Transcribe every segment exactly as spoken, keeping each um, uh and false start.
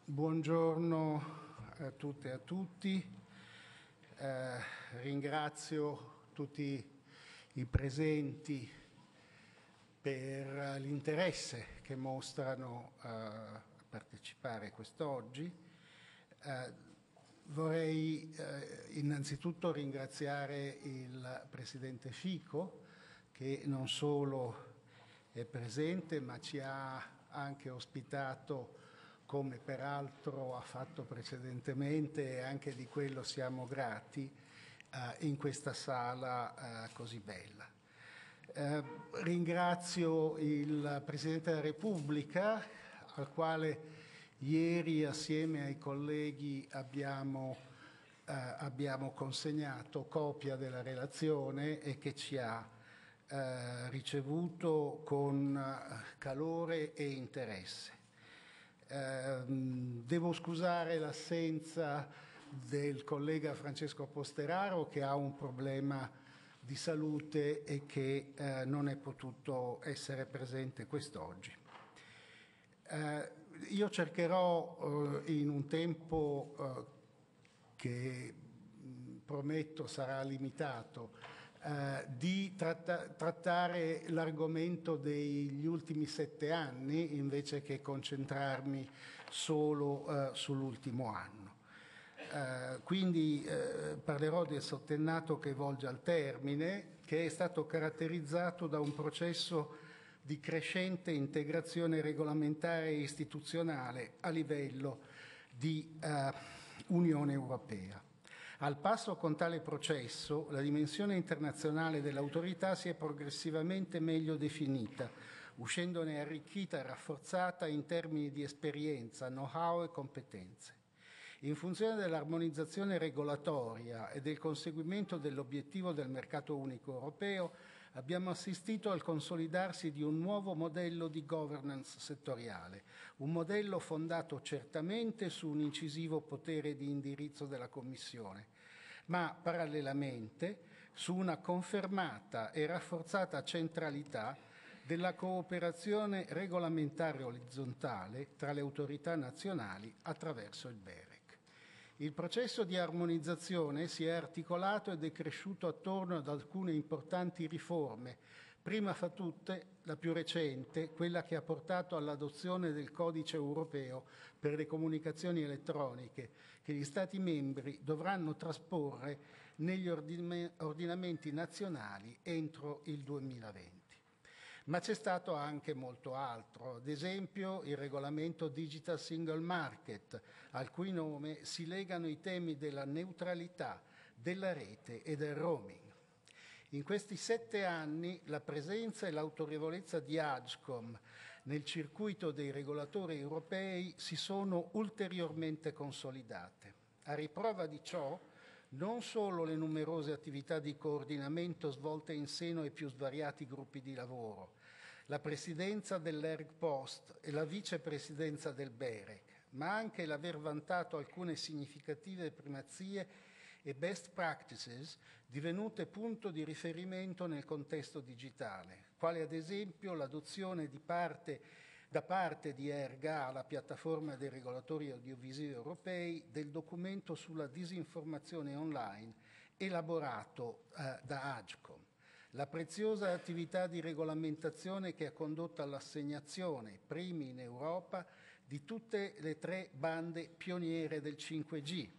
Buongiorno a tutte e a tutti. Eh, ringrazio tutti i presenti per l'interesse che mostrano eh, a partecipare quest'oggi. Eh, vorrei eh, innanzitutto ringraziare il Presidente Fico, che non solo è presente ma ci ha anche ospitato, come peraltro ha fatto precedentemente, e anche di quello siamo grati, eh, in questa sala eh, così bella. Eh, ringrazio il Presidente della Repubblica, al quale ieri assieme ai colleghi abbiamo, eh, abbiamo consegnato copia della relazione e che ci ha eh, ricevuto con calore e interesse. Eh, devo scusare l'assenza del collega Francesco Posteraro, che ha un problema di salute e che eh, non è potuto essere presente quest'oggi. Eh, io cercherò eh, in un tempo eh, che mh, prometto sarà limitato eh, di tratta- trattare l'argomento degli ultimi sette anni invece che concentrarmi solo eh, sull'ultimo anno. Uh, quindi uh, parlerò del settennato che volge al termine, che è stato caratterizzato da un processo di crescente integrazione regolamentare e istituzionale a livello di uh, Unione Europea. Al passo con tale processo, la dimensione internazionale dell'autorità si è progressivamente meglio definita, uscendone arricchita e rafforzata in termini di esperienza, know-how e competenze. In funzione dell'armonizzazione regolatoria e del conseguimento dell'obiettivo del mercato unico europeo, abbiamo assistito al consolidarsi di un nuovo modello di governance settoriale, un modello fondato certamente su un incisivo potere di indirizzo della Commissione, ma parallelamente su una confermata e rafforzata centralità della cooperazione regolamentare orizzontale tra le autorità nazionali attraverso il BEREC. Il processo di armonizzazione si è articolato ed è cresciuto attorno ad alcune importanti riforme, prima fra tutte la più recente, quella che ha portato all'adozione del codice europeo per le comunicazioni elettroniche, che gli Stati membri dovranno trasporre negli ordinamenti nazionali entro il duemilaventi. Ma c'è stato anche molto altro, ad esempio il regolamento Digital Single Market, al cui nome si legano i temi della neutralità, della rete e del roaming. In questi sette anni la presenza e l'autorevolezza di Agcom nel circuito dei regolatori europei si sono ulteriormente consolidate. A riprova di ciò, non solo le numerose attività di coordinamento svolte in seno ai più svariati gruppi di lavoro, la presidenza dell'ERG-Post e la vicepresidenza del BEREC, ma anche l'aver vantato alcune significative primazie e best practices divenute punto di riferimento nel contesto digitale, quale ad esempio l'adozione di parte da parte di ERGA, la piattaforma dei regolatori audiovisivi europei, del documento sulla disinformazione online elaborato eh, da Agcom. La preziosa attività di regolamentazione che ha condotto all'assegnazione, primi in Europa, di tutte le tre bande pioniere del cinque G,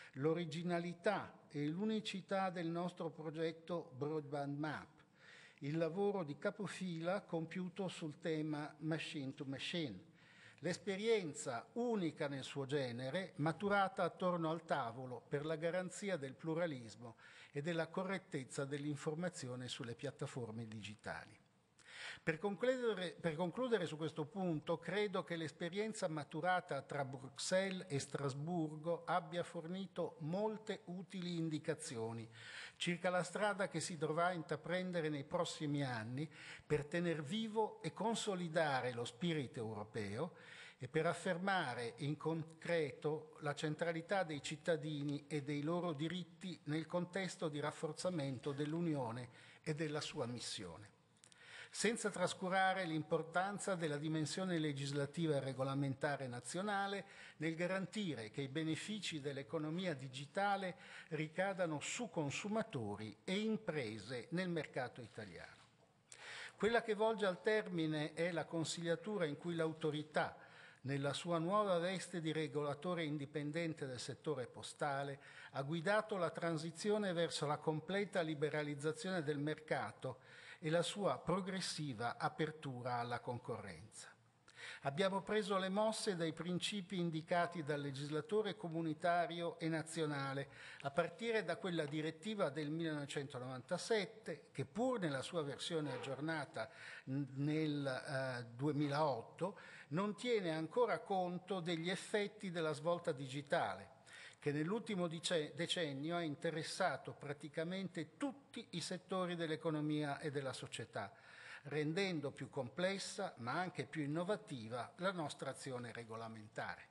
l'originalità e l'unicità del nostro progetto Broadband Map, il lavoro di capofila compiuto sul tema machine to machine, l'esperienza unica nel suo genere maturata attorno al tavolo per la garanzia del pluralismo e della correttezza dell'informazione sulle piattaforme digitali. Per concludere, per concludere su questo punto, credo che l'esperienza maturata tra Bruxelles e Strasburgo abbia fornito molte utili indicazioni circa la strada che si dovrà intraprendere nei prossimi anni per tener vivo e consolidare lo spirito europeo e per affermare in concreto la centralità dei cittadini e dei loro diritti nel contesto di rafforzamento dell'Unione e della sua missione. senza trascurare l'importanza della dimensione legislativa e regolamentare nazionale nel garantire che i benefici dell'economia digitale ricadano su consumatori e imprese nel mercato italiano. Quella che volge al termine è la consigliatura in cui l'autorità, nella sua nuova veste di regolatore indipendente del settore postale, ha guidato la transizione verso la completa liberalizzazione del mercato e la sua progressiva apertura alla concorrenza. Abbiamo preso le mosse dai principi indicati dal legislatore comunitario e nazionale, a partire da quella direttiva del millenovecentonovantasette, che pur nella sua versione aggiornata nel eh, duemilaotto non tiene ancora conto degli effetti della svolta digitale, che nell'ultimo decennio ha interessato praticamente tutti i settori dell'economia e della società, rendendo più complessa, ma anche più innovativa, la nostra azione regolamentare.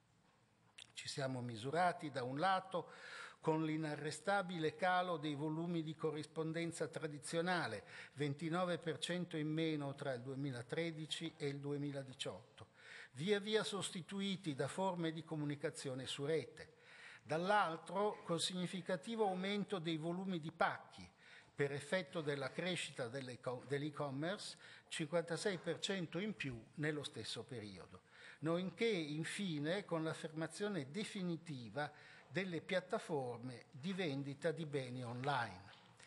Ci siamo misurati, da un lato, con l'inarrestabile calo dei volumi di corrispondenza tradizionale, ventinove per cento in meno tra il duemilatredici e il duemiladiciotto, via via sostituiti da forme di comunicazione su rete. Dall'altro, col significativo aumento dei volumi di pacchi, per effetto della crescita dell'e-commerce, cinquantasei per cento in più nello stesso periodo, nonché infine con l'affermazione definitiva delle piattaforme di vendita di beni online.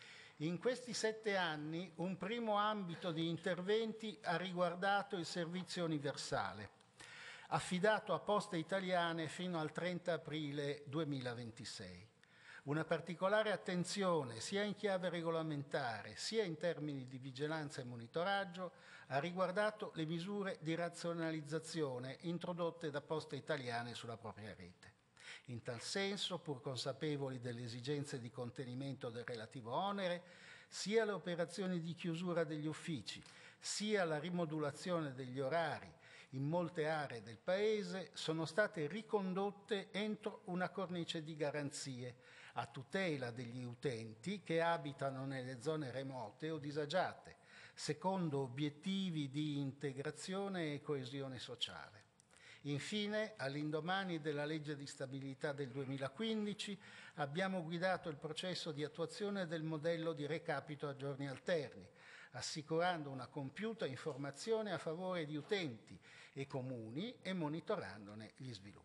In questi sette anni un primo ambito di interventi ha riguardato il servizio universale, affidato a Poste Italiane fino al trenta aprile duemilaventisei. Una particolare attenzione, sia in chiave regolamentare, sia in termini di vigilanza e monitoraggio, ha riguardato le misure di razionalizzazione introdotte da Poste Italiane sulla propria rete. In tal senso, pur consapevoli delle esigenze di contenimento del relativo onere, sia le operazioni di chiusura degli uffici, sia la rimodulazione degli orari in molte aree del Paese sono state ricondotte entro una cornice di garanzie a tutela degli utenti che abitano nelle zone remote o disagiate, secondo obiettivi di integrazione e coesione sociale. Infine, all'indomani della legge di stabilità del duemilaquindici, abbiamo guidato il processo di attuazione del modello di recapito a giorni alterni, assicurando una compiuta informazione a favore di utenti e comuni e monitorandone gli sviluppi.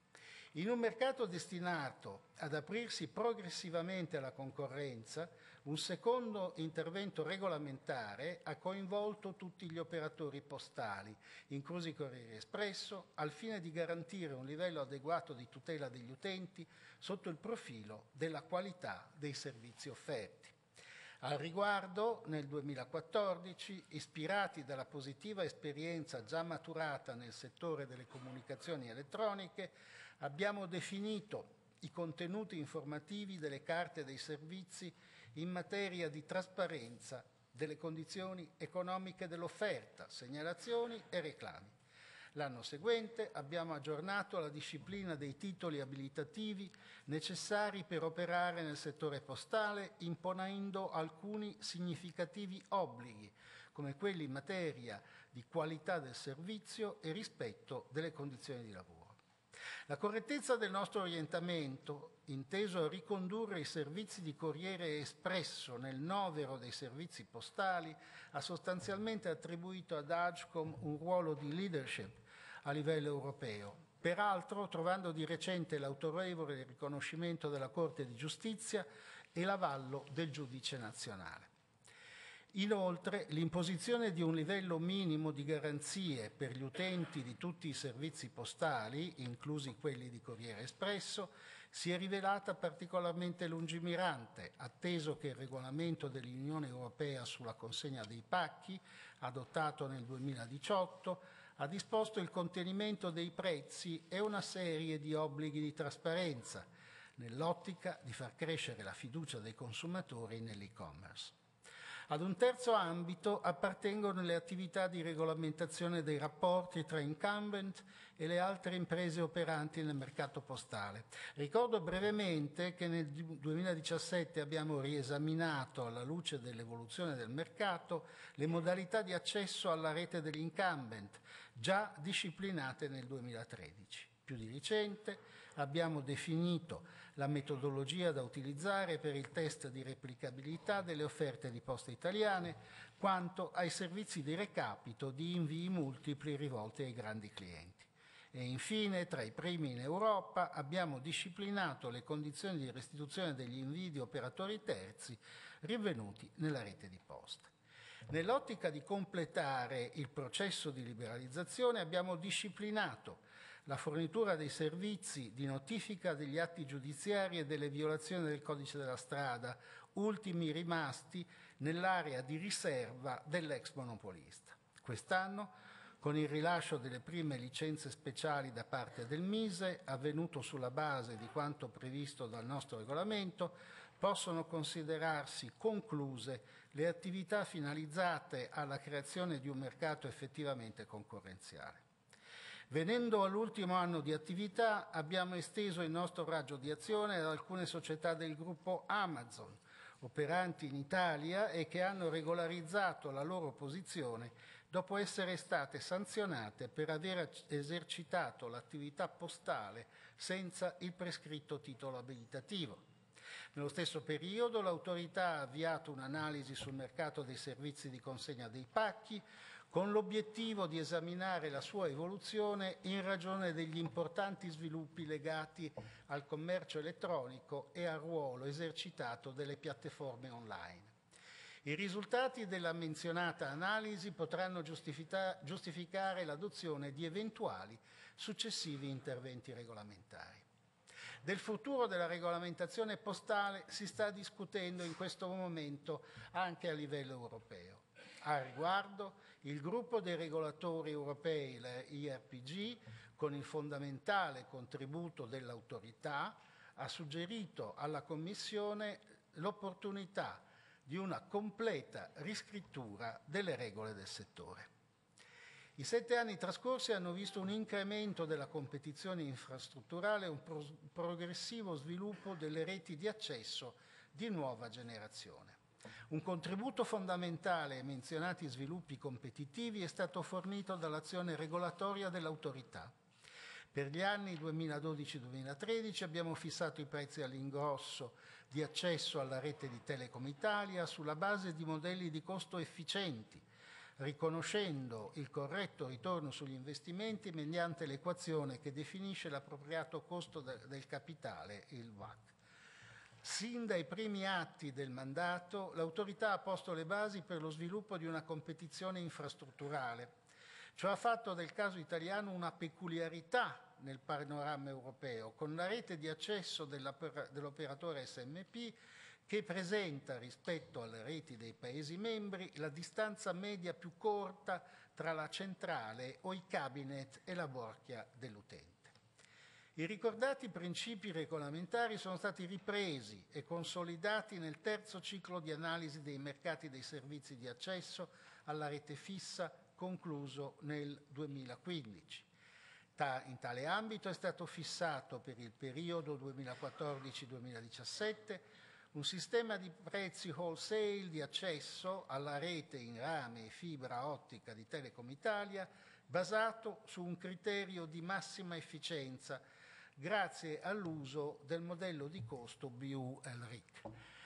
In un mercato destinato ad aprirsi progressivamente alla concorrenza, un secondo intervento regolamentare ha coinvolto tutti gli operatori postali, inclusi Corriere Espresso, al fine di garantire un livello adeguato di tutela degli utenti sotto il profilo della qualità dei servizi offerti. Al riguardo, nel duemilaquattordici, ispirati dalla positiva esperienza già maturata nel settore delle comunicazioni elettroniche, abbiamo definito i contenuti informativi delle carte dei servizi in materia di trasparenza delle condizioni economiche dell'offerta, segnalazioni e reclami. L'anno seguente abbiamo aggiornato la disciplina dei titoli abilitativi necessari per operare nel settore postale, imponendo alcuni significativi obblighi, come quelli in materia di qualità del servizio e rispetto delle condizioni di lavoro. La correttezza del nostro orientamento, inteso a ricondurre i servizi di Corriere Espresso nel novero dei servizi postali, ha sostanzialmente attribuito ad Agcom un ruolo di leadership a livello europeo, peraltro trovando di recente l'autorevole riconoscimento della Corte di Giustizia e l'avallo del giudice nazionale. Inoltre, l'imposizione di un livello minimo di garanzie per gli utenti di tutti i servizi postali, inclusi quelli di Corriere Espresso, si è rivelata particolarmente lungimirante, atteso che il regolamento dell'Unione Europea sulla consegna dei pacchi, adottato nel duemiladiciotto, ha disposto il contenimento dei prezzi e una serie di obblighi di trasparenza, nell'ottica di far crescere la fiducia dei consumatori nell'e-commerce. Ad un terzo ambito appartengono le attività di regolamentazione dei rapporti tra incumbent e le altre imprese operanti nel mercato postale. Ricordo brevemente che nel duemiladiciassette abbiamo riesaminato, alla luce dell'evoluzione del mercato, le modalità di accesso alla rete dell'incumbent, già disciplinate nel duemilatredici. Più di recente abbiamo definito la metodologia da utilizzare per il test di replicabilità delle offerte di Poste Italiane quanto ai servizi di recapito di invii multipli rivolti ai grandi clienti. E infine, tra i primi in Europa, abbiamo disciplinato le condizioni di restituzione degli invii di operatori terzi rinvenuti nella rete di Poste. Nell'ottica di completare il processo di liberalizzazione abbiamo disciplinato la fornitura dei servizi di notifica degli atti giudiziari e delle violazioni del codice della strada, ultimi rimasti nell'area di riserva dell'ex monopolista. Quest'anno, con il rilascio delle prime licenze speciali da parte del Mise, avvenuto sulla base di quanto previsto dal nostro regolamento, possono considerarsi concluse le attività finalizzate alla creazione di un mercato effettivamente concorrenziale. Venendo all'ultimo anno di attività, abbiamo esteso il nostro raggio di azione ad alcune società del gruppo Amazon, operanti in Italia e che hanno regolarizzato la loro posizione dopo essere state sanzionate per aver esercitato l'attività postale senza il prescritto titolo abilitativo. Nello stesso periodo l'autorità ha avviato un'analisi sul mercato dei servizi di consegna dei pacchi, con l'obiettivo di esaminare la sua evoluzione in ragione degli importanti sviluppi legati al commercio elettronico e al ruolo esercitato delle piattaforme online. I risultati della menzionata analisi potranno giustificare l'adozione di eventuali successivi interventi regolamentari. Del futuro della regolamentazione postale si sta discutendo in questo momento anche a livello europeo. Al riguardo, il gruppo dei regolatori europei, la I R P G, con il fondamentale contributo dell'autorità, ha suggerito alla Commissione l'opportunità di una completa riscrittura delle regole del settore. I sette anni trascorsi hanno visto un incremento della competizione infrastrutturale e un pro- progressivo sviluppo delle reti di accesso di nuova generazione. Un contributo fondamentale ai menzionati sviluppi competitivi è stato fornito dall'azione regolatoria dell'autorità. Per gli anni duemiladodici duemilatredici abbiamo fissato i prezzi all'ingrosso di accesso alla rete di Telecom Italia sulla base di modelli di costo efficienti, riconoscendo il corretto ritorno sugli investimenti mediante l'equazione che definisce l'appropriato costo de- del capitale, il W A C. Sin dai primi atti del mandato, l'autorità ha posto le basi per lo sviluppo di una competizione infrastrutturale. Ciò ha fatto del caso italiano una peculiarità nel panorama europeo, con la rete di accesso dell'operatore S M P che presenta rispetto alle reti dei Paesi membri la distanza media più corta tra la centrale o i cabinet e la borchia dell'utente. I ricordati principi regolamentari sono stati ripresi e consolidati nel terzo ciclo di analisi dei mercati dei servizi di accesso alla rete fissa concluso nel duemilaquindici. Ta- in tale ambito è stato fissato per il periodo duemilaquattordici duemiladiciassette un sistema di prezzi wholesale di accesso alla rete in rame e fibra ottica di Telecom Italia basato su un criterio di massima efficienza grazie all'uso del modello di costo B U L R I C.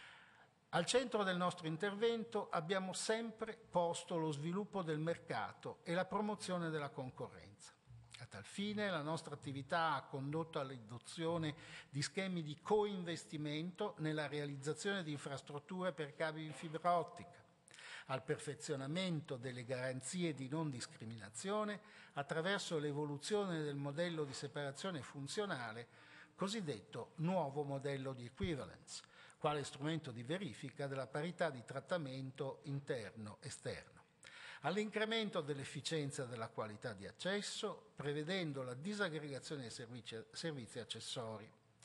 Al centro del nostro intervento abbiamo sempre posto lo sviluppo del mercato e la promozione della concorrenza. A tal fine la nostra attività ha condotto all'adozione di schemi di co-investimento nella realizzazione di infrastrutture per cavi in fibra ottica, al perfezionamento delle garanzie di non discriminazione attraverso l'evoluzione del modello di separazione funzionale, cosiddetto nuovo modello di equivalence, quale strumento di verifica della parità di trattamento interno-esterno, all'incremento dell'efficienza e della qualità di accesso, prevedendo la disaggregazione dei servizi, servizi accessori.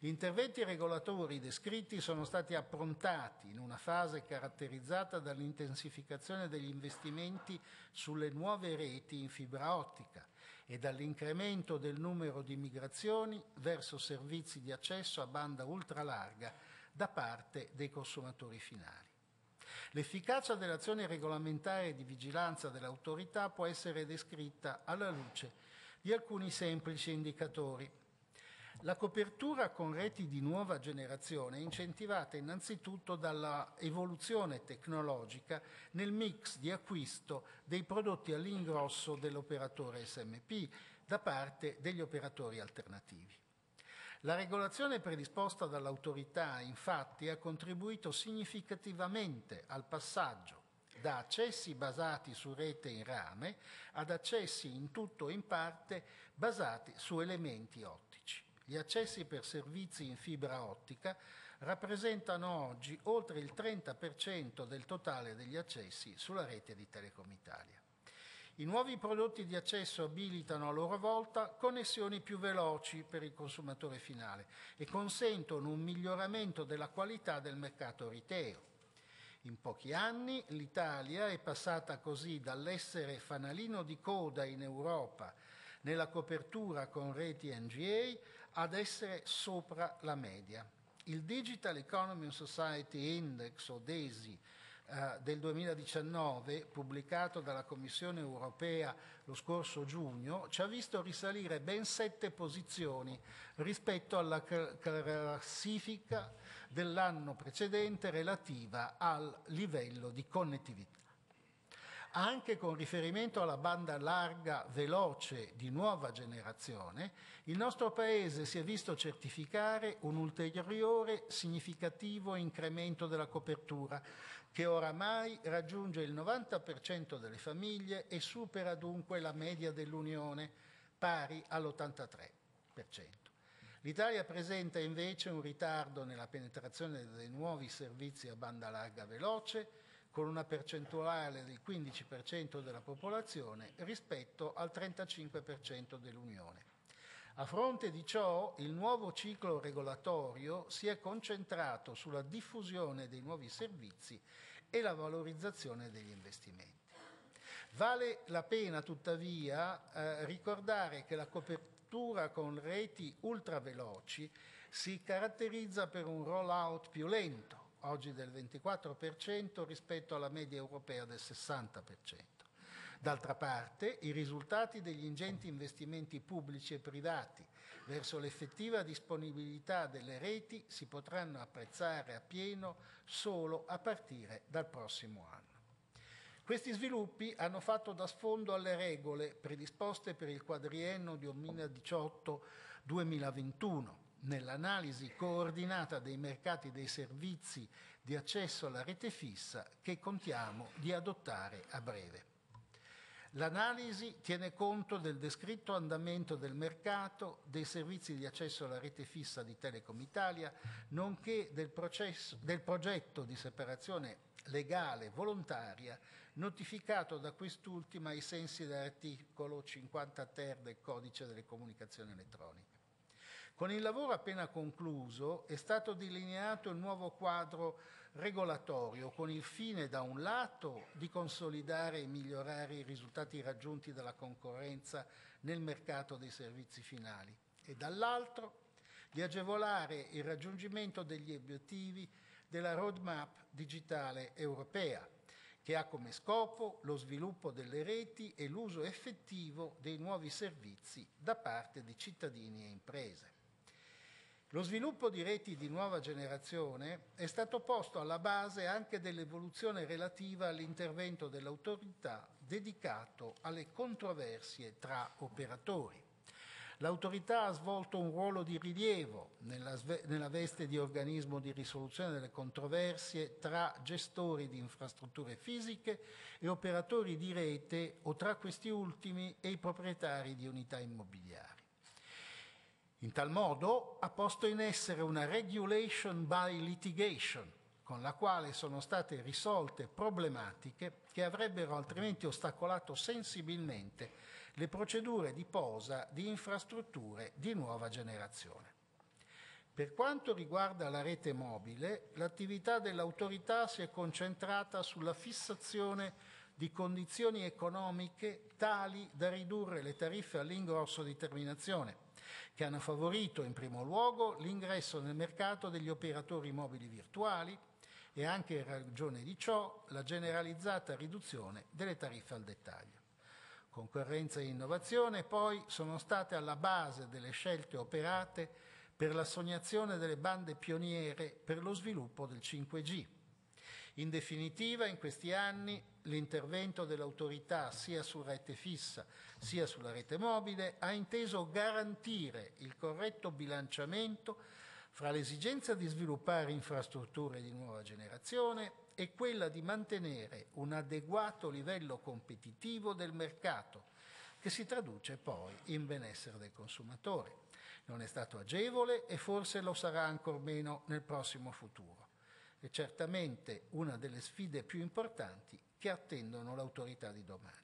Gli interventi regolatori descritti sono stati approntati in una fase caratterizzata dall'intensificazione degli investimenti sulle nuove reti in fibra ottica e dall'incremento del numero di migrazioni verso servizi di accesso a banda ultralarga da parte dei consumatori finali. L'efficacia dell'azione regolamentare e di vigilanza dell'autorità può essere descritta alla luce di alcuni semplici indicatori. La copertura con reti di nuova generazione è incentivata innanzitutto dalla evoluzione tecnologica nel mix di acquisto dei prodotti all'ingrosso dell'operatore S M P da parte degli operatori alternativi. La regolazione predisposta dall'autorità, infatti, ha contribuito significativamente al passaggio da accessi basati su rete in rame ad accessi in tutto o in parte basati su elementi ottici. Gli accessi per servizi in fibra ottica rappresentano oggi oltre il trenta per cento del totale degli accessi sulla rete di Telecom Italia. I nuovi prodotti di accesso abilitano a loro volta connessioni più veloci per il consumatore finale e consentono un miglioramento della qualità del mercato retail. In pochi anni l'Italia è passata così dall'essere fanalino di coda in Europa nella copertura con reti N G A ad essere sopra la media. Il Digital Economy and Society Index, o D E S I, eh, del duemiladiciannove, pubblicato dalla Commissione europea lo scorso giugno, ci ha visto risalire ben sette posizioni rispetto alla classifica dell'anno precedente relativa al livello di connettività. Anche con riferimento alla banda larga veloce di nuova generazione, il nostro Paese si è visto certificare un ulteriore significativo incremento della copertura, che oramai raggiunge il novanta per cento delle famiglie e supera dunque la media dell'Unione, pari all'ottantatré per cento. L'Italia presenta invece un ritardo nella penetrazione dei nuovi servizi a banda larga veloce, con una percentuale del quindici per cento della popolazione rispetto al trentacinque per cento dell'Unione. A fronte di ciò, il nuovo ciclo regolatorio si è concentrato sulla diffusione dei nuovi servizi e la valorizzazione degli investimenti. Vale la pena, tuttavia, eh, ricordare che la copertura con reti ultraveloci si caratterizza per un roll-out più lento, oggi del ventiquattro per cento rispetto alla media europea del sessanta per cento. D'altra parte, i risultati degli ingenti investimenti pubblici e privati verso l'effettiva disponibilità delle reti si potranno apprezzare appieno solo a partire dal prossimo anno. Questi sviluppi hanno fatto da sfondo alle regole predisposte per il quadriennio duemiladiciotto duemilaventuno, nell'analisi coordinata dei mercati dei servizi di accesso alla rete fissa che contiamo di adottare a breve. L'analisi tiene conto del descritto andamento del mercato dei servizi di accesso alla rete fissa di Telecom Italia, nonché del, processo, del progetto di separazione legale volontaria notificato da quest'ultima ai sensi dell'articolo cinquanta ter del Codice delle Comunicazioni Elettroniche. Con il lavoro appena concluso è stato delineato il nuovo quadro regolatorio con il fine, da un lato, di consolidare e migliorare i risultati raggiunti dalla concorrenza nel mercato dei servizi finali e, dall'altro, di agevolare il raggiungimento degli obiettivi della roadmap digitale europea, che ha come scopo lo sviluppo delle reti e l'uso effettivo dei nuovi servizi da parte di cittadini e imprese. Lo sviluppo di reti di nuova generazione è stato posto alla base anche dell'evoluzione relativa all'intervento dell'autorità dedicato alle controversie tra operatori. L'autorità ha svolto un ruolo di rilievo nella, nella veste di organismo di risoluzione delle controversie tra gestori di infrastrutture fisiche e operatori di rete o tra questi ultimi e i proprietari di unità immobiliari. In tal modo ha posto in essere una regulation by litigation, con la quale sono state risolte problematiche che avrebbero altrimenti ostacolato sensibilmente le procedure di posa di infrastrutture di nuova generazione. Per quanto riguarda la rete mobile, l'attività dell'autorità si è concentrata sulla fissazione di condizioni economiche tali da ridurre le tariffe all'ingrosso di terminazione, che hanno favorito in primo luogo l'ingresso nel mercato degli operatori mobili virtuali e anche in ragione di ciò la generalizzata riduzione delle tariffe al dettaglio. Concorrenza e innovazione poi sono state alla base delle scelte operate per l'assegnazione delle bande pioniere per lo sviluppo del cinque G. In definitiva, in questi anni l'intervento dell'autorità sia su rete fissa sia sulla rete mobile ha inteso garantire il corretto bilanciamento fra l'esigenza di sviluppare infrastrutture di nuova generazione e quella di mantenere un adeguato livello competitivo del mercato, che si traduce poi in benessere del consumatore. Non è stato agevole e forse lo sarà ancor meno nel prossimo futuro. È certamente una delle sfide più importanti che attendono l'autorità di domani.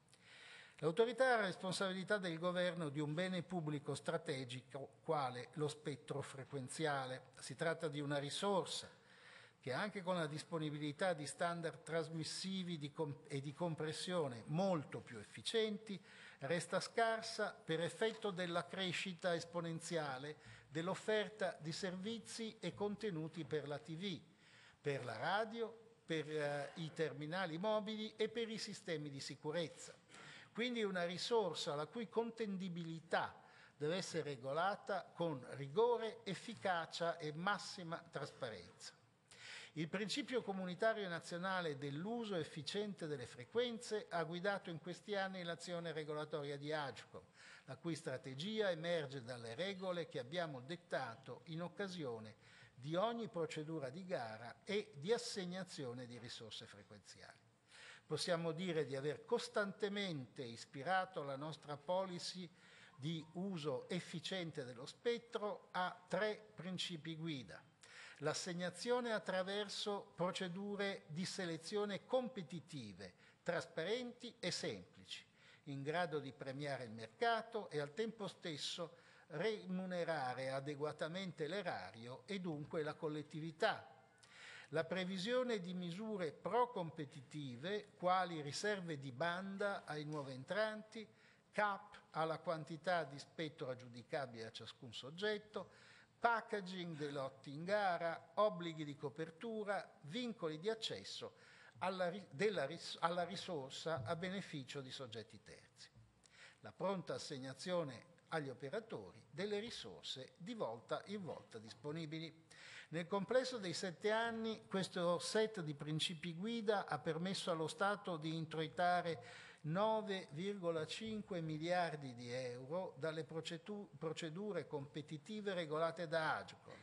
L'autorità ha la responsabilità del governo di un bene pubblico strategico quale lo spettro frequenziale. Si tratta di una risorsa che anche con la disponibilità di standard trasmissivi di comp- e di compressione molto più efficienti resta scarsa per effetto della crescita esponenziale dell'offerta di servizi e contenuti per la tivù, per la radio, per eh, i terminali mobili e per i sistemi di sicurezza. Quindi una risorsa la cui contendibilità deve essere regolata con rigore, efficacia e massima trasparenza. Il principio comunitario nazionale dell'uso efficiente delle frequenze ha guidato in questi anni l'azione regolatoria di Agcom, la cui strategia emerge dalle regole che abbiamo dettato in occasione di ogni procedura di gara e di assegnazione di risorse frequenziali. Possiamo dire di aver costantemente ispirato la nostra policy di uso efficiente dello spettro a tre principi guida. L'assegnazione attraverso procedure di selezione competitive, trasparenti e semplici, in grado di premiare il mercato e al tempo stesso remunerare adeguatamente l'erario e dunque la collettività. La previsione di misure pro-competitive, quali riserve di banda ai nuovi entranti, cap alla quantità di spettro aggiudicabile a ciascun soggetto, packaging dei lotti in gara, obblighi di copertura, vincoli di accesso alla, della, alla risorsa a beneficio di soggetti terzi. La pronta assegnazione agli operatori delle risorse di volta in volta disponibili. Nel complesso dei sette anni questo set di principi guida ha permesso allo Stato di introitare nove virgola cinque miliardi di euro dalle procedure competitive regolate da Agcom,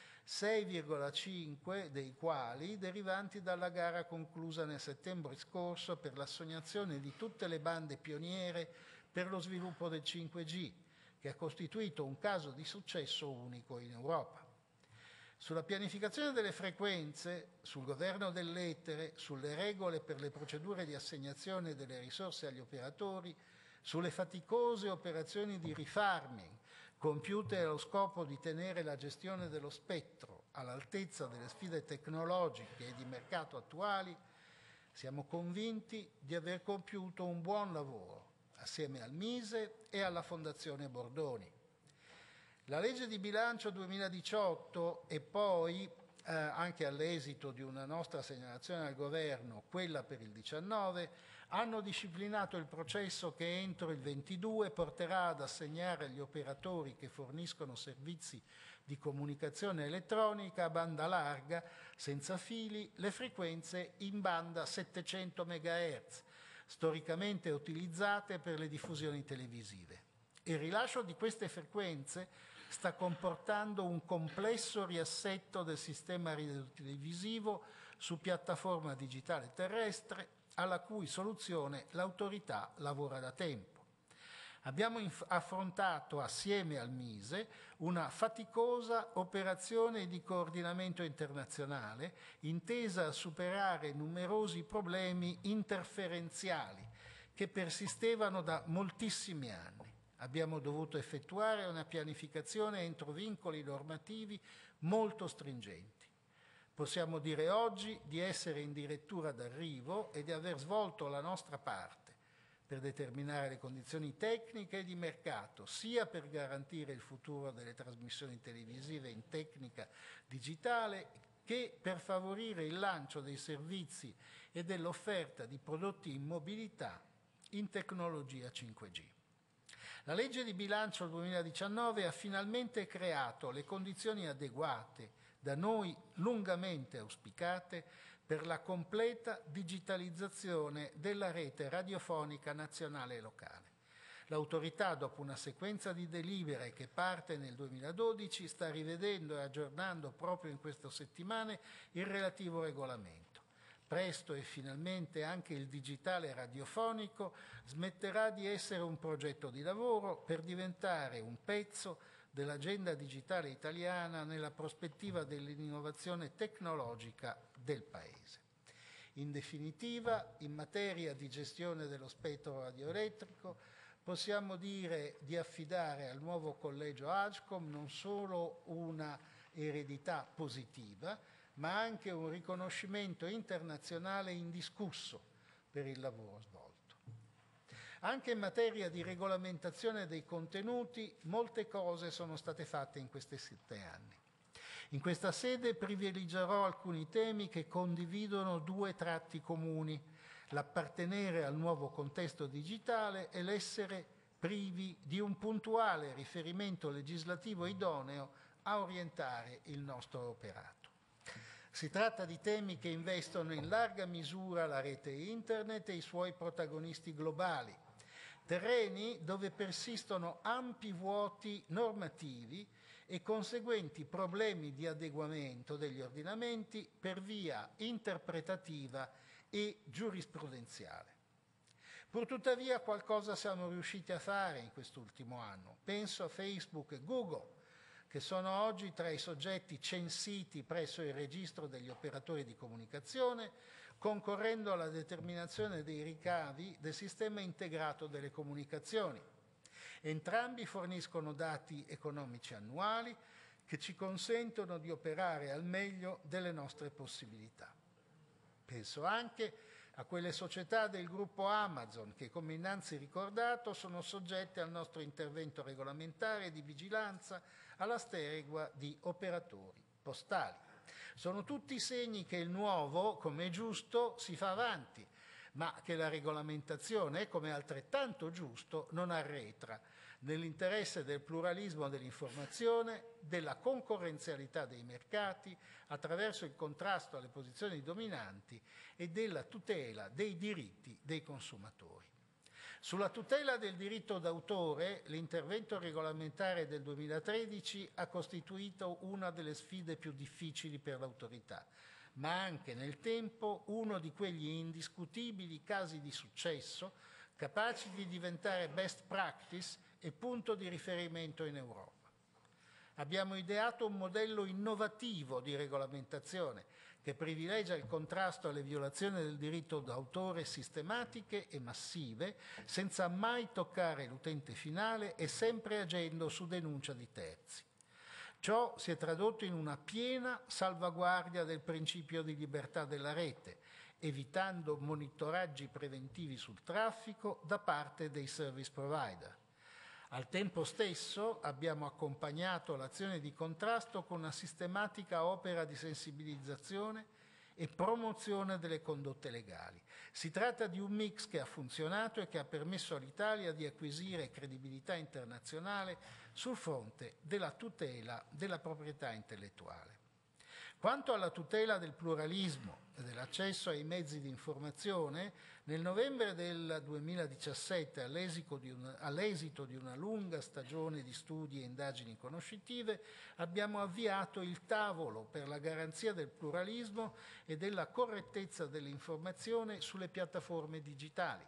sei virgola cinque dei quali derivanti dalla gara conclusa nel settembre scorso per l'assegnazione di tutte le bande pioniere per lo sviluppo del cinque G, che ha costituito un caso di successo unico in Europa. Sulla pianificazione delle frequenze, sul governo dell'etere, sulle regole per le procedure di assegnazione delle risorse agli operatori, sulle faticose operazioni di refarming compiute allo scopo di tenere la gestione dello spettro all'altezza delle sfide tecnologiche e di mercato attuali, siamo convinti di aver compiuto un buon lavoro assieme al Mise e alla Fondazione Bordoni. La legge di bilancio duemiladiciotto e poi, eh, anche all'esito di una nostra segnalazione al governo, quella per il diciannove, hanno disciplinato il processo che entro il ventidue porterà ad assegnare agli operatori che forniscono servizi di comunicazione elettronica a banda larga, senza fili, le frequenze in banda settecento megahertz, storicamente utilizzate per le diffusioni televisive. Il rilascio di queste frequenze sta comportando un complesso riassetto del sistema radiotelevisivo su piattaforma digitale terrestre, alla cui soluzione l'autorità lavora da tempo. Abbiamo inf- affrontato assieme al Mise una faticosa operazione di coordinamento internazionale intesa a superare numerosi problemi interferenziali che persistevano da moltissimi anni. Abbiamo dovuto effettuare una pianificazione entro vincoli normativi molto stringenti. Possiamo dire oggi di essere in dirittura d'arrivo e di aver svolto la nostra parte per determinare le condizioni tecniche e di mercato, sia per garantire il futuro delle trasmissioni televisive in tecnica digitale, che per favorire il lancio dei servizi e dell'offerta di prodotti in mobilità in tecnologia cinque G. La legge di bilancio duemiladiciannove ha finalmente creato le condizioni adeguate, da noi lungamente auspicate, per la completa digitalizzazione della rete radiofonica nazionale e locale. L'autorità, dopo una sequenza di delibere che parte nel duemiladodici, sta rivedendo e aggiornando proprio in queste settimane il relativo regolamento. Presto e finalmente anche il digitale radiofonico smetterà di essere un progetto di lavoro per diventare un pezzo dell'agenda digitale italiana nella prospettiva dell'innovazione tecnologica del Paese. In definitiva, in materia di gestione dello spettro radioelettrico, possiamo dire di affidare al nuovo collegio Agcom non solo una eredità positiva, ma anche un riconoscimento internazionale indiscusso per il lavoro svolto. Anche in materia di regolamentazione dei contenuti, molte cose sono state fatte in questi sette anni. In questa sede privilegerò alcuni temi che condividono due tratti comuni: l'appartenere al nuovo contesto digitale e l'essere privi di un puntuale riferimento legislativo idoneo a orientare il nostro operato. Si tratta di temi che investono in larga misura la rete internet e i suoi protagonisti globali, terreni dove persistono ampi vuoti normativi e conseguenti problemi di adeguamento degli ordinamenti per via interpretativa e giurisprudenziale. Purtuttavia qualcosa siamo riusciti a fare in quest'ultimo anno. Penso a Facebook e Google, che sono oggi tra i soggetti censiti presso il registro degli operatori di comunicazione, concorrendo alla determinazione dei ricavi del sistema integrato delle comunicazioni. Entrambi forniscono dati economici annuali che ci consentono di operare al meglio delle nostre possibilità. Penso anche a quelle società del gruppo Amazon che, come innanzi ricordato, sono soggette al nostro intervento regolamentare e di vigilanza alla stregua di operatori postali. Sono tutti segni che il nuovo, come è giusto, si fa avanti, ma che la regolamentazione, come altrettanto giusto, non arretra, nell'interesse del pluralismo dell'informazione, della concorrenzialità dei mercati, attraverso il contrasto alle posizioni dominanti e della tutela dei diritti dei consumatori. Sulla tutela del diritto d'autore, l'intervento regolamentare del duemilatredici ha costituito una delle sfide più difficili per l'autorità, ma anche nel tempo uno di quegli indiscutibili casi di successo capaci di diventare best practice e punto di riferimento in Europa. Abbiamo ideato un modello innovativo di regolamentazione che privilegia il contrasto alle violazioni del diritto d'autore sistematiche e massive, senza mai toccare l'utente finale e sempre agendo su denuncia di terzi. Ciò si è tradotto in una piena salvaguardia del principio di libertà della rete, evitando monitoraggi preventivi sul traffico da parte dei service provider. Al tempo stesso abbiamo accompagnato l'azione di contrasto con una sistematica opera di sensibilizzazione e promozione delle condotte legali. Si tratta di un mix che ha funzionato e che ha permesso all'Italia di acquisire credibilità internazionale sul fronte della tutela della proprietà intellettuale. Quanto alla tutela del pluralismo e dell'accesso ai mezzi di informazione, nel novembre del duemiladiciassette, all'esito di, una, all'esito di una lunga stagione di studi e indagini conoscitive, abbiamo avviato il tavolo per la garanzia del pluralismo e della correttezza dell'informazione sulle piattaforme digitali.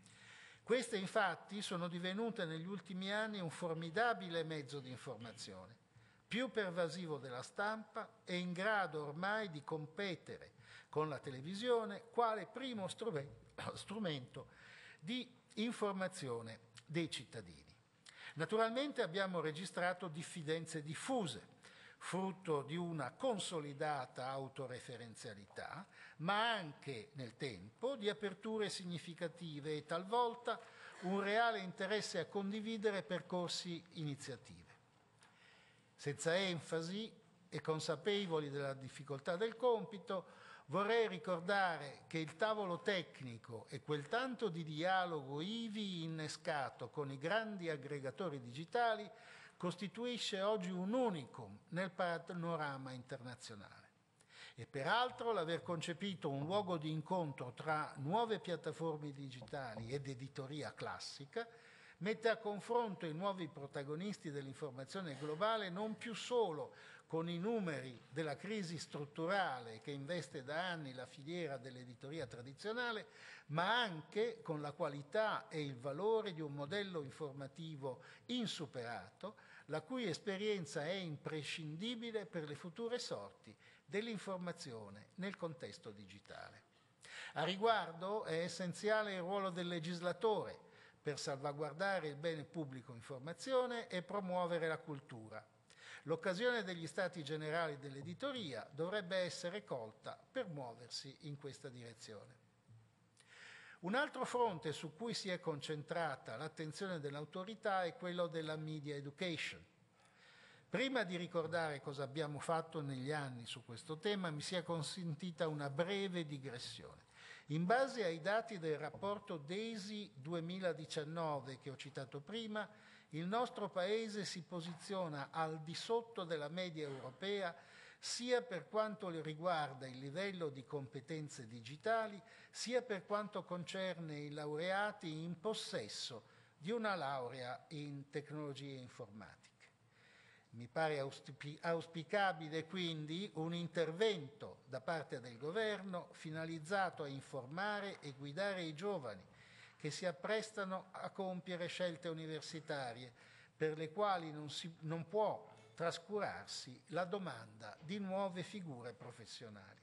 Queste infatti sono divenute negli ultimi anni un formidabile mezzo di informazione, più pervasivo della stampa e in grado ormai di competere con la televisione quale primo strumento di informazione dei cittadini. Naturalmente abbiamo registrato diffidenze diffuse, frutto di una consolidata autoreferenzialità, ma anche nel tempo di aperture significative e talvolta un reale interesse a condividere percorsi iniziative. Senza enfasi e consapevoli della difficoltà del compito, vorrei ricordare che il tavolo tecnico e quel tanto di dialogo ivi innescato con i grandi aggregatori digitali costituisce oggi un unicum nel panorama internazionale. E peraltro l'aver concepito un luogo di incontro tra nuove piattaforme digitali ed editoria classica mette a confronto i nuovi protagonisti dell'informazione globale non più solo con i numeri della crisi strutturale che investe da anni la filiera dell'editoria tradizionale, ma anche con la qualità e il valore di un modello informativo insuperato, la cui esperienza è imprescindibile per le future sorti dell'informazione nel contesto digitale. A riguardo è essenziale il ruolo del legislatore per salvaguardare il bene pubblico informazione e promuovere la cultura. L'occasione degli Stati Generali dell'editoria dovrebbe essere colta per muoversi in questa direzione. Un altro fronte su cui si è concentrata l'attenzione dell'autorità è quello della media education. Prima di ricordare cosa abbiamo fatto negli anni su questo tema, mi sia consentita una breve digressione. In base ai dati del rapporto DESI duemiladiciannove che ho citato prima, il nostro Paese si posiziona al di sotto della media europea sia per quanto riguarda il livello di competenze digitali, sia per quanto concerne i laureati in possesso di una laurea in tecnologie informatiche. Mi pare auspicabile quindi un intervento da parte del Governo finalizzato a informare e guidare i giovani che si apprestano a compiere scelte universitarie per le quali non, si, non può trascurarsi la domanda di nuove figure professionali.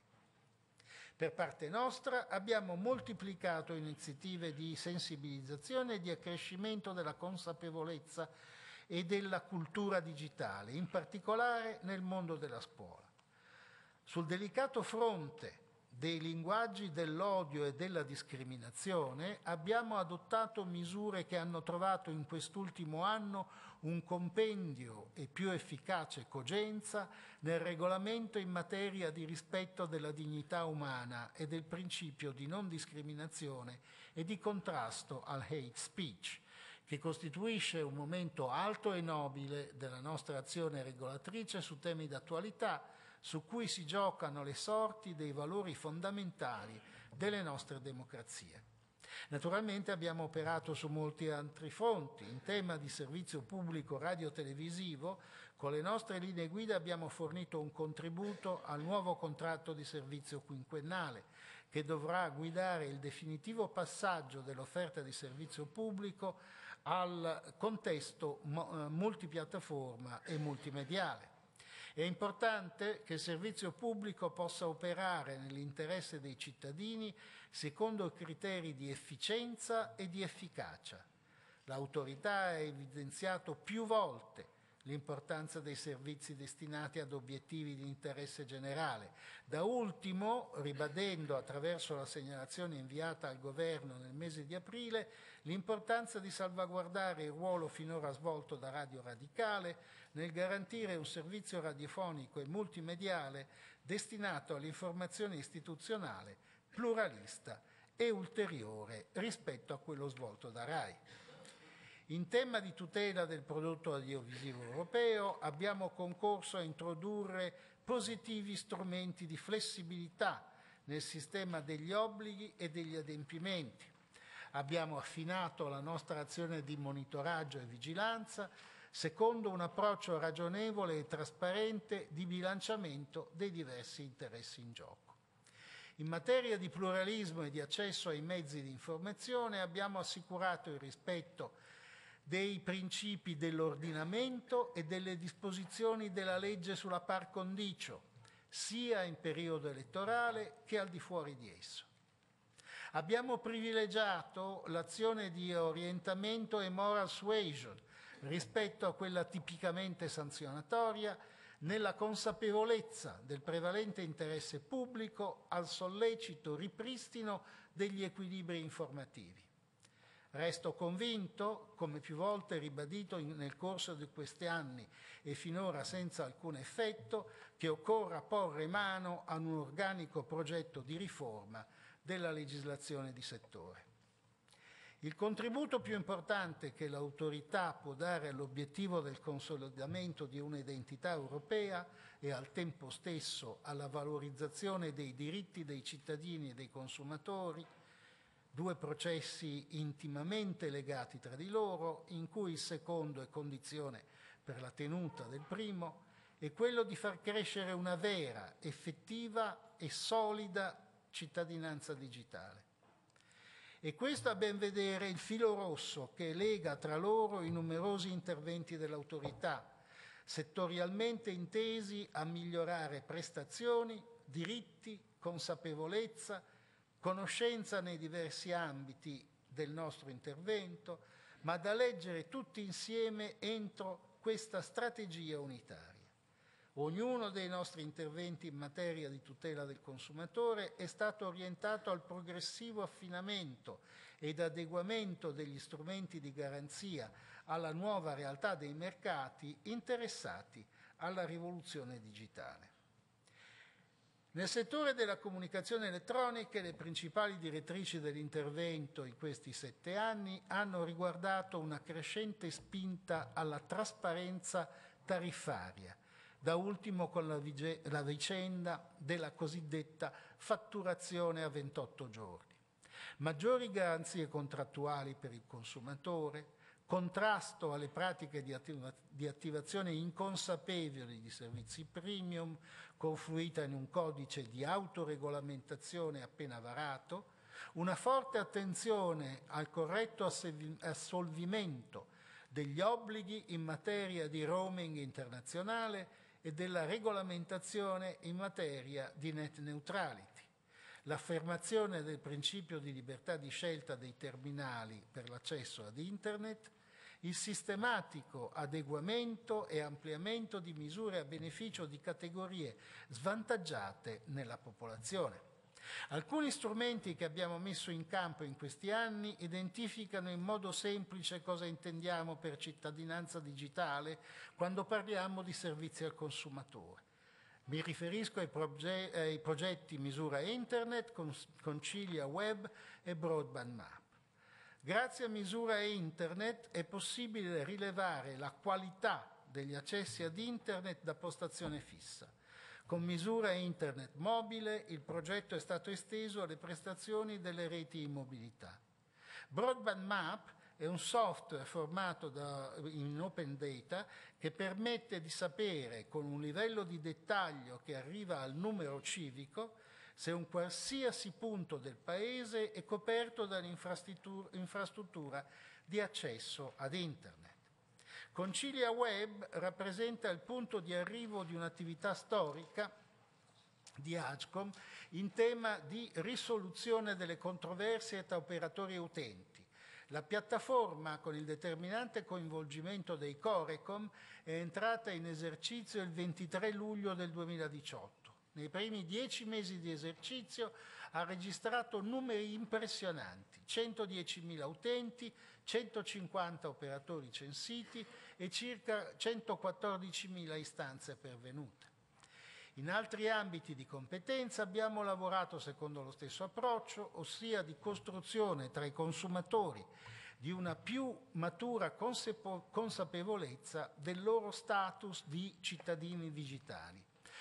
Per parte nostra abbiamo moltiplicato iniziative di sensibilizzazione e di accrescimento della consapevolezza e della cultura digitale, in particolare nel mondo della scuola. Sul delicato fronte dei linguaggi dell'odio e della discriminazione abbiamo adottato misure che hanno trovato in quest'ultimo anno un compendio e più efficace cogenza nel regolamento in materia di rispetto della dignità umana e del principio di non discriminazione e di contrasto al hate speech, che costituisce un momento alto e nobile della nostra azione regolatrice su temi d'attualità su cui si giocano le sorti dei valori fondamentali delle nostre democrazie. Naturalmente abbiamo operato su molti altri fronti. In tema di servizio pubblico radio-televisivo, con le nostre linee guida abbiamo fornito un contributo al nuovo contratto di servizio quinquennale, che dovrà guidare il definitivo passaggio dell'offerta di servizio pubblico al contesto multipiattaforma e multimediale. È importante che il servizio pubblico possa operare nell'interesse dei cittadini secondo criteri di efficienza e di efficacia. L'autorità ha evidenziato più volte l'importanza dei servizi destinati ad obiettivi di interesse generale, da ultimo ribadendo attraverso la segnalazione inviata al Governo nel mese di aprile l'importanza di salvaguardare il ruolo finora svolto da Radio Radicale nel garantire un servizio radiofonico e multimediale destinato all'informazione istituzionale, pluralista e ulteriore rispetto a quello svolto da RAI. In tema di tutela del prodotto audiovisivo europeo abbiamo concorso a introdurre positivi strumenti di flessibilità nel sistema degli obblighi e degli adempimenti. Abbiamo affinato la nostra azione di monitoraggio e vigilanza secondo un approccio ragionevole e trasparente di bilanciamento dei diversi interessi in gioco. In materia di pluralismo e di accesso ai mezzi di informazione abbiamo assicurato il rispetto dei principi dell'ordinamento e delle disposizioni della legge sulla par condicio, sia in periodo elettorale che al di fuori di esso. Abbiamo privilegiato l'azione di orientamento e moral suasion, rispetto a quella tipicamente sanzionatoria, nella consapevolezza del prevalente interesse pubblico al sollecito ripristino degli equilibri informativi. Resto convinto, come più volte ribadito in, nel corso di questi anni e finora senza alcun effetto, che occorra porre mano a un organico progetto di riforma della legislazione di settore. Il contributo più importante che l'autorità può dare all'obiettivo del consolidamento di un'identità europea e al tempo stesso alla valorizzazione dei diritti dei cittadini e dei consumatori, due processi intimamente legati tra di loro, in cui il secondo è condizione per la tenuta del primo, è quello di far crescere una vera, effettiva e solida cittadinanza digitale. E questo a ben vedere il filo rosso che lega tra loro i numerosi interventi dell'autorità, settorialmente intesi a migliorare prestazioni, diritti, consapevolezza, conoscenza nei diversi ambiti del nostro intervento, ma da leggere tutti insieme entro questa strategia unitaria. Ognuno dei nostri interventi in materia di tutela del consumatore è stato orientato al progressivo affinamento ed adeguamento degli strumenti di garanzia alla nuova realtà dei mercati interessati alla rivoluzione digitale. Nel settore della comunicazione elettronica, le principali direttrici dell'intervento in questi sette anni hanno riguardato una crescente spinta alla trasparenza tariffaria, da ultimo con la, la vicenda della cosiddetta fatturazione a ventotto giorni. Maggiori garanzie contrattuali per il consumatore, contrasto alle pratiche di, attiva di attivazione inconsapevoli di servizi premium, confluita in un codice di autoregolamentazione appena varato, una forte attenzione al corretto assolvimento degli obblighi in materia di roaming internazionale e della regolamentazione in materia di net neutrality, l'affermazione del principio di libertà di scelta dei terminali per l'accesso ad Internet, il sistematico adeguamento e ampliamento di misure a beneficio di categorie svantaggiate nella popolazione. Alcuni strumenti che abbiamo messo in campo in questi anni identificano in modo semplice cosa intendiamo per cittadinanza digitale quando parliamo di servizi al consumatore. Mi riferisco ai, proge ai progetti Misura Internet, Concilia Web e Broadband Map. Grazie a Misura Internet è possibile rilevare la qualità degli accessi ad Internet da postazione fissa. Con Misura Internet mobile il progetto è stato esteso alle prestazioni delle reti in mobilità. Broadband Map è un software formato da, in open data che permette di sapere con un livello di dettaglio che arriva al numero civico se un qualsiasi punto del Paese è coperto dall'infrastruttura di accesso ad Internet. Concilia Web rappresenta il punto di arrivo di un'attività storica di Agcom in tema di risoluzione delle controversie tra operatori e utenti. La piattaforma, con il determinante coinvolgimento dei Corecom, è entrata in esercizio il ventitré luglio del duemiladiciotto. Nei primi dieci mesi di esercizio ha registrato numeri impressionanti, centodiecimila utenti, centocinquanta operatori censiti e circa centoquattordicimila istanze pervenute. In altri ambiti di competenza abbiamo lavorato secondo lo stesso approccio, ossia di costruzione tra i consumatori di una più matura consapevolezza del loro status di cittadini digitali.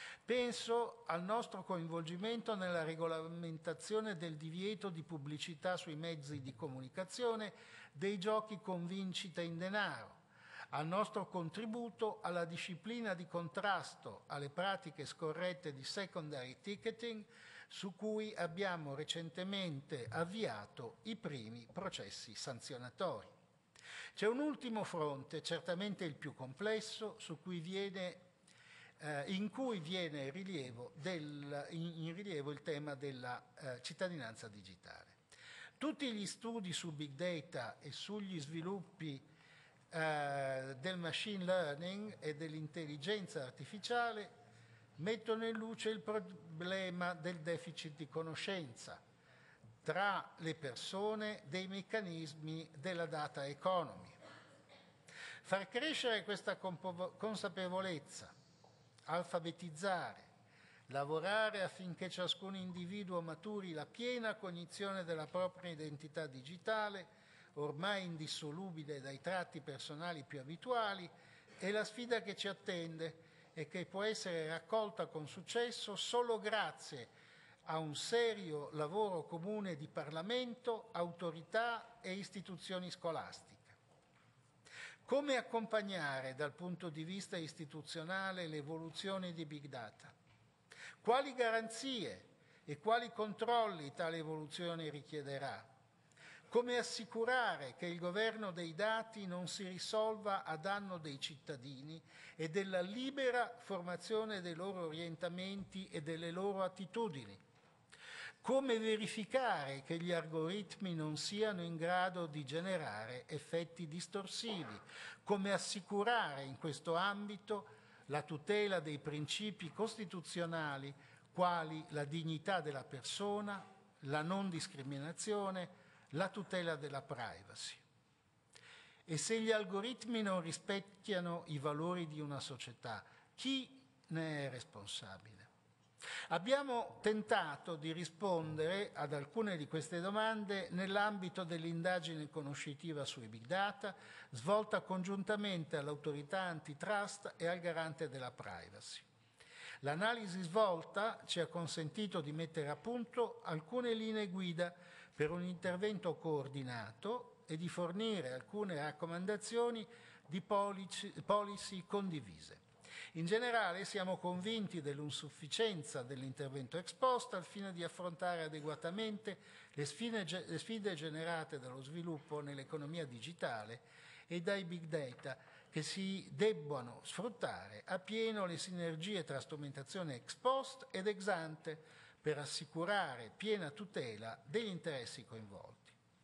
Penso al nostro coinvolgimento nella regolamentazione del divieto di pubblicità sui mezzi di comunicazione dei giochi con vincita in denaro, al nostro contributo alla disciplina di contrasto alle pratiche scorrette di secondary ticketing, su cui abbiamo recentemente avviato i primi processi sanzionatori. C'è un ultimo fronte, certamente il più complesso, su cui viene in cui viene rilievo del, in, in rilievo il tema della eh, cittadinanza digitale. Tutti gli studi su Big Data e sugli sviluppi eh, del machine learning e dell'intelligenza artificiale mettono in luce il problema del deficit di conoscenza tra le persone dei meccanismi della data economy. Far crescere questa consapevolezza, alfabetizzare, lavorare affinché ciascun individuo maturi la piena cognizione della propria identità digitale, ormai indissolubile dai tratti personali più abituali, è la sfida che ci attende e che può essere raccolta con successo solo grazie a un serio lavoro comune di Parlamento, autorità e istituzioni scolastiche. Come accompagnare dal punto di vista istituzionale l'evoluzione di Big Data? Quali garanzie e quali controlli tale evoluzione richiederà? Come assicurare che il governo dei dati non si risolva a danno dei cittadini e della libera formazione dei loro orientamenti e delle loro attitudini? Come verificare che gli algoritmi non siano in grado di generare effetti distorsivi? Come assicurare in questo ambito la tutela dei principi costituzionali quali la dignità della persona, la non discriminazione, la tutela della privacy? E se gli algoritmi non rispecchiano i valori di una società, chi ne è responsabile? Abbiamo tentato di rispondere ad alcune di queste domande nell'ambito dell'indagine conoscitiva sui Big Data, svolta congiuntamente all'autorità antitrust e al garante della privacy. L'analisi svolta ci ha consentito di mettere a punto alcune linee guida per un intervento coordinato e di fornire alcune raccomandazioni di policy, policy condivise. In generale siamo convinti dell'insufficienza dell'intervento ex post al fine di affrontare adeguatamente le sfide, le sfide generate dallo sviluppo nell'economia digitale e dai big data, che si debbano sfruttare appieno le sinergie tra strumentazione ex post ed ex ante per assicurare piena tutela degli interessi coinvolti.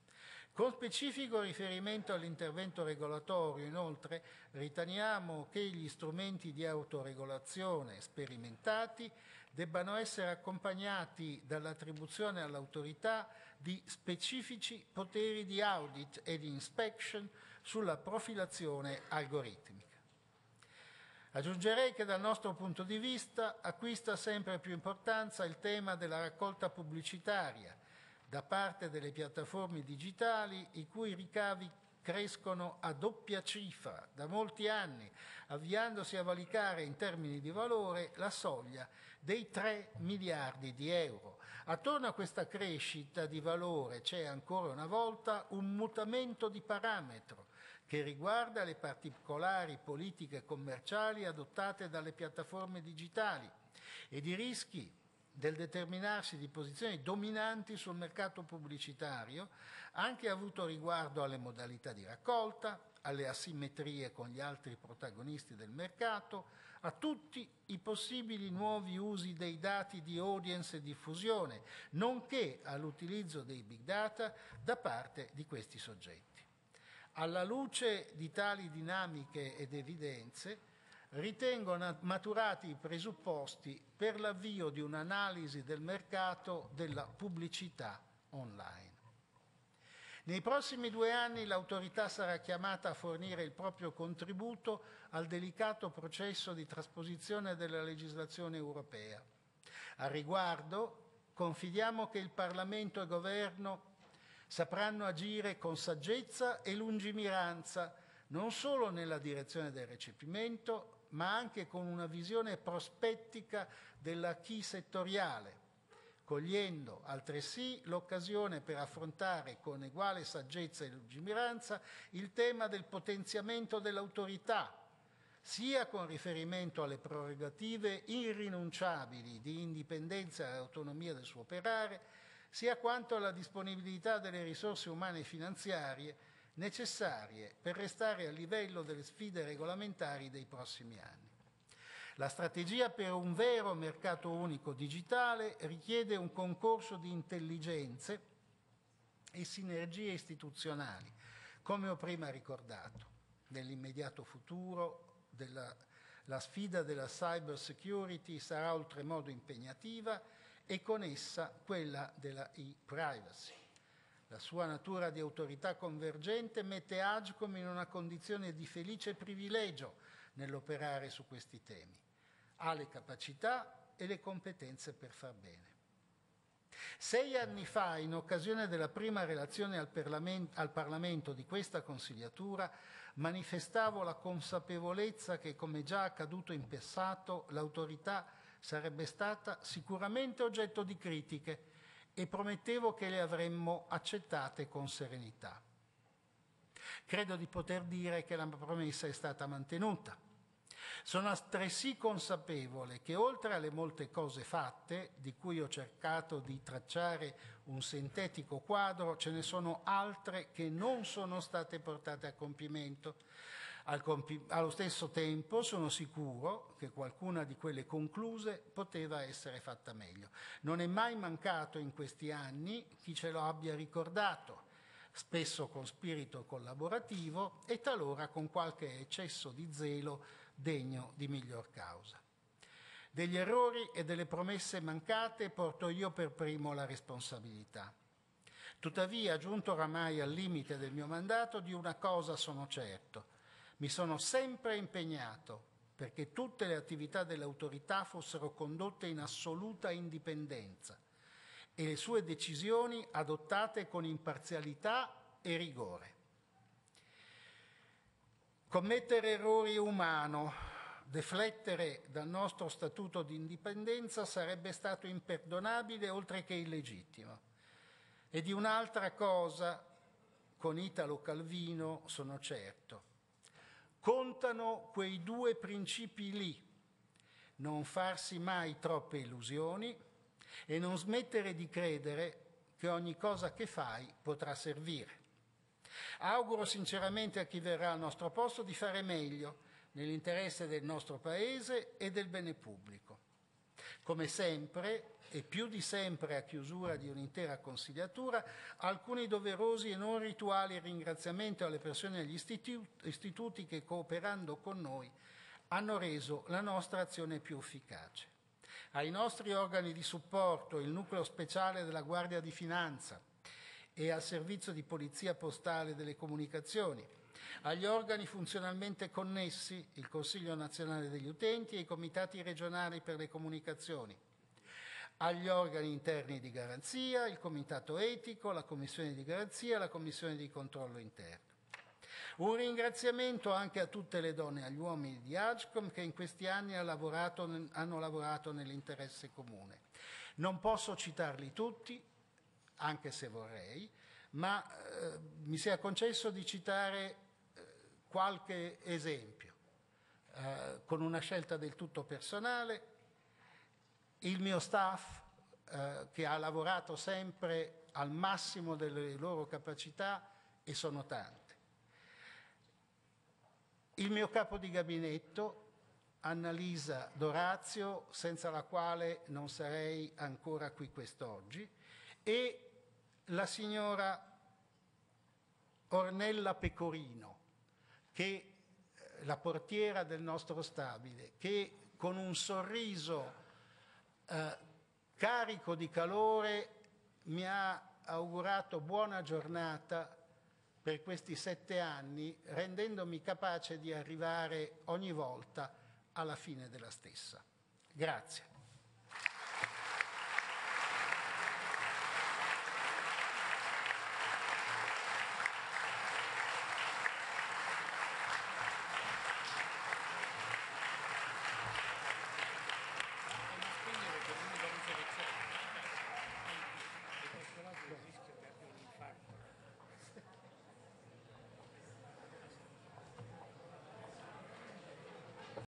Con specifico riferimento all'intervento regolatorio, inoltre, riteniamo che gli strumenti di autoregolazione sperimentati debbano essere accompagnati dall'attribuzione all'autorità di specifici poteri di audit e di inspection sulla profilazione algoritmica. Aggiungerei che dal nostro punto di vista acquista sempre più importanza il tema della raccolta pubblicitaria da parte delle piattaforme digitali, i cui ricavi crescono a doppia cifra da molti anni, avviandosi a valicare in termini di valore la soglia dei tre miliardi di euro. Attorno a questa crescita di valore c'è ancora una volta un mutamento di parametro che riguarda le particolari politiche commerciali adottate dalle piattaforme digitali ed i rischi del determinarsi di posizioni dominanti sul mercato pubblicitario, anche avuto riguardo alle modalità di raccolta, alle asimmetrie con gli altri protagonisti del mercato, a tutti i possibili nuovi usi dei dati di audience e diffusione, nonché all'utilizzo dei big data da parte di questi soggetti. Alla luce di tali dinamiche ed evidenze, ritengo maturati i presupposti per l'avvio di un'analisi del mercato della pubblicità online. Nei prossimi due anni l'autorità sarà chiamata a fornire il proprio contributo al delicato processo di trasposizione della legislazione europea. Al riguardo, confidiamo che il Parlamento e il Governo sapranno agire con saggezza e lungimiranza, non solo nella direzione del recepimento, ma anche con una visione prospettica dell'acquis settoriale, cogliendo altresì l'occasione per affrontare con uguale saggezza e lungimiranza il tema del potenziamento dell'autorità, sia con riferimento alle prerogative irrinunciabili di indipendenza e autonomia del suo operare, sia quanto alla disponibilità delle risorse umane e finanziarie necessarie per restare a livello delle sfide regolamentari dei prossimi anni. La strategia per un vero mercato unico digitale richiede un concorso di intelligenze e sinergie istituzionali, come ho prima ricordato. Nell'immediato futuro della, la sfida della cyber security sarà oltremodo impegnativa e con essa quella della e-privacy. La sua natura di autorità convergente mette Agcom in una condizione di felice privilegio nell'operare su questi temi. Ha le capacità e le competenze per far bene. Sei anni fa, in occasione della prima relazione al Parlamento, al Parlamento di questa consigliatura, manifestavo la consapevolezza che, come già accaduto in passato, l'autorità sarebbe stata sicuramente oggetto di critiche e promettevo che le avremmo accettate con serenità. Credo di poter dire che la promessa è stata mantenuta. Sono altresì consapevole che oltre alle molte cose fatte, di cui ho cercato di tracciare un sintetico quadro, ce ne sono altre che non sono state portate a compimento. Al compi- allo stesso tempo sono sicuro che qualcuna di quelle concluse poteva essere fatta meglio. Non è mai mancato in questi anni chi ce lo abbia ricordato, spesso con spirito collaborativo e talora con qualche eccesso di zelo degno di miglior causa. Degli errori e delle promesse mancate porto io per primo la responsabilità. Tuttavia, giunto oramai al limite del mio mandato, di una cosa sono certo. Mi sono sempre impegnato perché tutte le attività dell'autorità fossero condotte in assoluta indipendenza e le sue decisioni adottate con imparzialità e rigore. Commettere errori è umano, deflettere dal nostro statuto di indipendenza sarebbe stato imperdonabile oltre che illegittimo. E di un'altra cosa, con Italo Calvino, sono certo. Contano quei due principi lì, non farsi mai troppe illusioni e non smettere di credere che ogni cosa che fai potrà servire. Auguro sinceramente a chi verrà al nostro posto di fare meglio nell'interesse del nostro Paese e del bene pubblico. Come sempre, e più di sempre a chiusura di un'intera consigliatura, alcuni doverosi e non rituali ringraziamenti alle persone e agli istituti che, cooperando con noi, hanno reso la nostra azione più efficace. Ai nostri organi di supporto, il nucleo speciale della Guardia di Finanza e al servizio di polizia postale delle comunicazioni, agli organi funzionalmente connessi, il Consiglio nazionale degli utenti e i comitati regionali per le comunicazioni, agli organi interni di garanzia, il comitato etico, la commissione di garanzia e la commissione di controllo interno. Un ringraziamento anche a tutte le donne e agli uomini di Agcom che in questi anni hanno lavorato, hanno lavorato nell'interesse comune. Non posso citarli tutti, anche se vorrei, ma eh, mi sia concesso di citare eh, qualche esempio, eh, con una scelta del tutto personale. Il mio staff, eh, che ha lavorato sempre al massimo delle loro capacità, e sono tante. Il mio capo di gabinetto, Annalisa Dorazio, senza la quale non sarei ancora qui quest'oggi, e la signora Ornella Pecorino, che la portiera del nostro stabile, che con un sorriso Eh, carico di calore mi ha augurato buona giornata per questi sette anni, rendendomi capace di arrivare ogni volta alla fine della stessa. Grazie.